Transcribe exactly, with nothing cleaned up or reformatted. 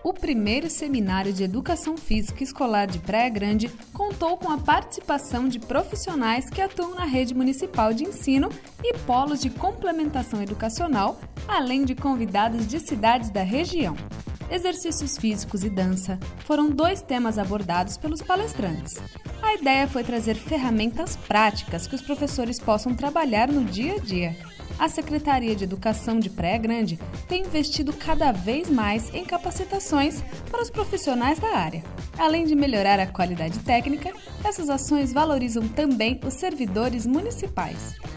O primeiro seminário de Educação Física Escolar de Praia Grande contou com a participação de profissionais que atuam na rede municipal de ensino e polos de complementação educacional, além de convidados de cidades da região. Exercícios físicos e dança foram dois temas abordados pelos palestrantes. A ideia foi trazer ferramentas práticas que os professores possam trabalhar no dia a dia. A Secretaria de Educação de Praia Grande tem investido cada vez mais em capacitações para os profissionais da área. Além de melhorar a qualidade técnica, essas ações valorizam também os servidores municipais.